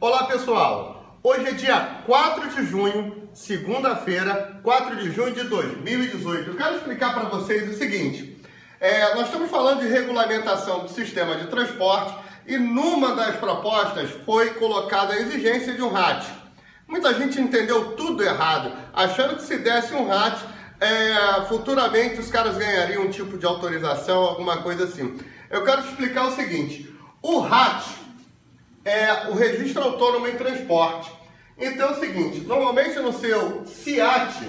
Olá pessoal, hoje é dia 4 de junho, segunda-feira, 4 de junho de 2018. Eu quero explicar para vocês o seguinte, nós estamos falando de regulamentação do sistema de transporte e numa das propostas foi colocada a exigência de um RAT. Muita gente entendeu tudo errado, achando que se desse um RAT, futuramente os caras ganhariam um tipo de autorização, alguma coisa assim. Eu quero te explicar o seguinte, o RAT é o Registro Autônomo em Transporte. Então é o seguinte, normalmente no seu SIAT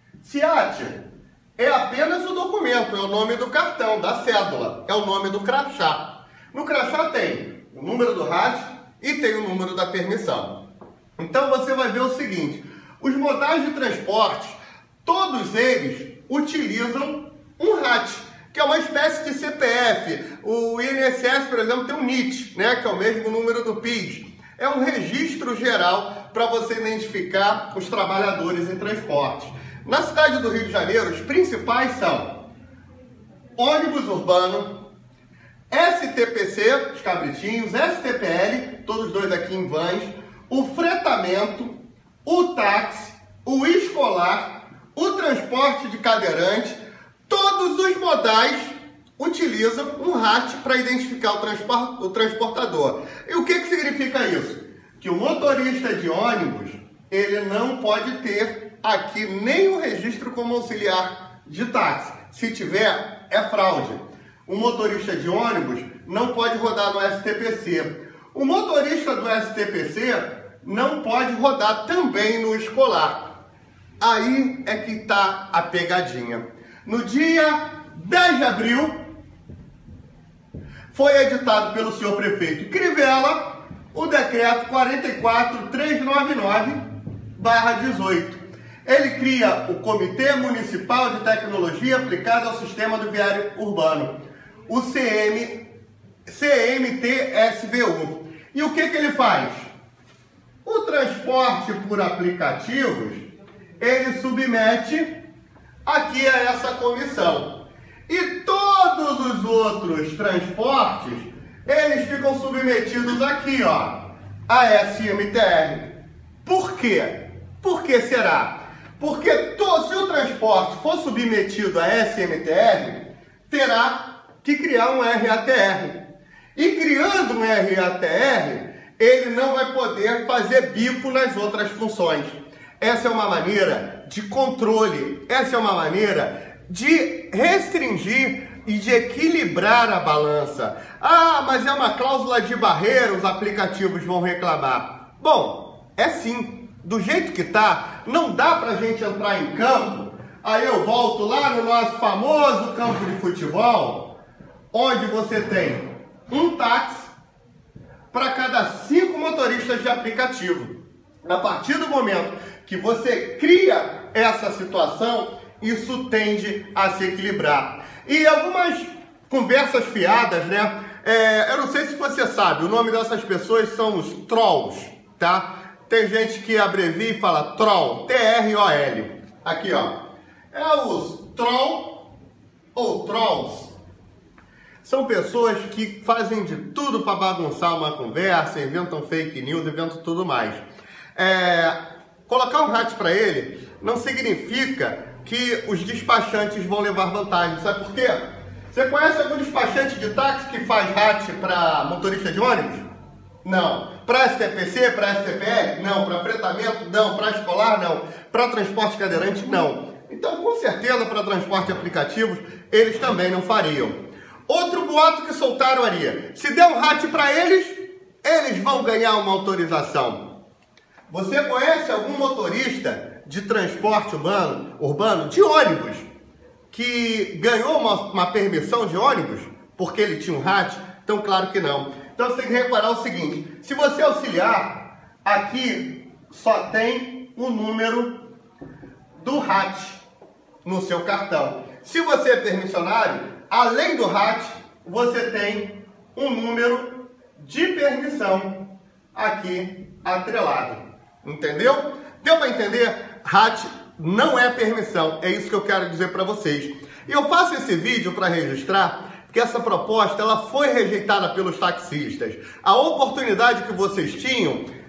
é apenas o documento, é o nome do cartão, da cédula, é o nome do crachá. No crachá tem o número do RAT e tem o número da permissão. Então você vai ver o seguinte, os modais de transporte, todos eles utilizam um RAT, que é uma espécie de CPF. O INSS, por exemplo, tem um NIT, né, que é o mesmo número do PIS. É um registro geral para você identificar os trabalhadores em transporte. Na cidade do Rio de Janeiro, os principais são ônibus urbano, STPC, os cabritinhos, STPL, todos dois aqui em vans, o fretamento, o táxi, o escolar, o transporte de cadeirante. Todos os modais utilizam um RAT para identificar o transportador. E o que significa isso? Que o motorista de ônibus, ele não pode ter aqui nenhum registro como auxiliar de táxi. Se tiver, é fraude. O motorista de ônibus não pode rodar no STPC. O motorista do STPC não pode rodar também no escolar. Aí é que está a pegadinha. No dia 10 de abril, foi editado pelo senhor prefeito Crivella o decreto 44399/18. Ele cria o Comitê Municipal de Tecnologia Aplicada ao Sistema do Viário Urbano, o CMTSVU. E o que ele faz? O transporte por aplicativos, ele submete aqui a essa comissão. E todos os outros transportes, eles ficam submetidos aqui, ó, a SMTR. Por quê? Por que será? Porque se o transporte for submetido a SMTR, terá que criar um RATR. E criando um RATR, ele não vai poder fazer bico nas outras funções. Essa é uma maneira de controle, essa é uma maneira de restringir e de equilibrar a balança. Ah, mas é uma cláusula de barreira, os aplicativos vão reclamar. Bom, é sim, do jeito que tá, não dá pra gente entrar em campo. Aí eu volto lá no nosso famoso campo de futebol, onde você tem um táxi para cada 5 motoristas de aplicativo. A partir do momento que você cria essa situação, isso tende a se equilibrar. E algumas conversas fiadas, né? Eu não sei se você sabe, o nome dessas pessoas são os trolls, tá? Tem gente que abrevia e fala troll, T-R-O-L. Aqui, ó. Os troll ou trolls. São pessoas que fazem de tudo para bagunçar uma conversa, inventam fake news, inventam tudo mais. Colocar um RAT para ele não significa que os despachantes vão levar vantagem. Sabe por quê? Você conhece algum despachante de táxi que faz RAT para motorista de ônibus? Não. Para STPC, para STPL? Não. Para fretamento? Não. Para escolar? Não. Para transporte cadeirante? Não. Então, com certeza, para transporte de aplicativos, eles também não fariam. Outro boato que soltaram ali. Se der um RAT para eles, eles vão ganhar uma autorização. Você conhece algum motorista de transporte urbano de ônibus que ganhou uma permissão de ônibus porque ele tinha um RAT? Então, claro que não. Então, você tem que reparar o seguinte, se você auxiliar, aqui só tem o número do RAT no seu cartão. Se você é permissionário, além do RAT, você tem um número de permissão aqui atrelado. Entendeu? Deu para entender? RAT não é permissão, é isso que eu quero dizer para vocês. E eu faço esse vídeo para registrar que essa proposta ela foi rejeitada pelos taxistas. A oportunidade que vocês tinham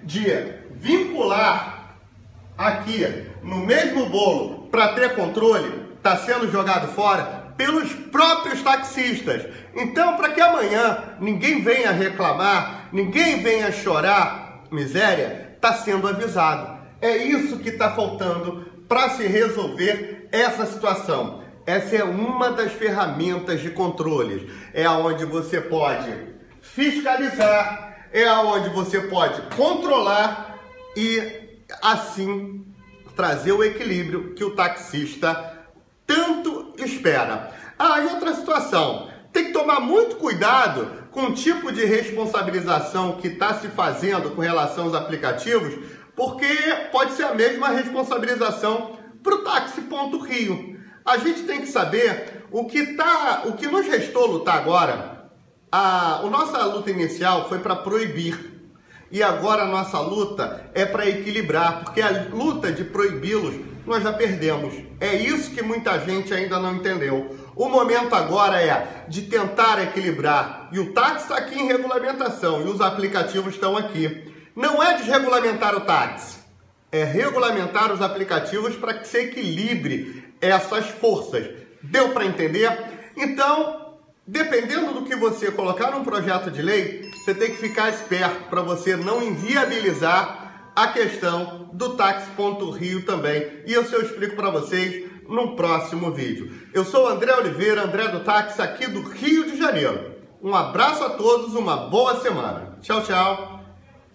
de vincular aqui no mesmo bolo para ter controle está sendo jogado fora pelos próprios taxistas. Então, para que amanhã ninguém venha reclamar, ninguém venha chorar miséria, está sendo avisado. É isso que está faltando para se resolver essa situação. Essa é uma das ferramentas de controles. É onde você pode fiscalizar, é onde você pode controlar e assim trazer o equilíbrio que o taxista tanto espera. E outra situação, tem que tomar muito cuidado com o tipo de responsabilização que está se fazendo com relação aos aplicativos, porque pode ser a mesma responsabilização para o Táxi.Rio. A gente tem que saber o que nos restou lutar agora. A nossa luta inicial foi para proibir. E agora a nossa luta é para equilibrar, porque a luta de proibi-los nós já perdemos. É isso que muita gente ainda não entendeu. O momento agora é de tentar equilibrar. E o táxi está aqui em regulamentação e os aplicativos estão aqui. Não é desregulamentar o táxi, é regulamentar os aplicativos para que se equilibre essas forças. Deu para entender? Então, dependendo do que você colocar num projeto de lei, você tem que ficar esperto para você não inviabilizar a questão do Táxi.Rio também. E isso eu explico para vocês num próximo vídeo. Eu sou André Oliveira, André do Táxi, aqui do Rio de Janeiro. Um abraço a todos, uma boa semana. Tchau, tchau.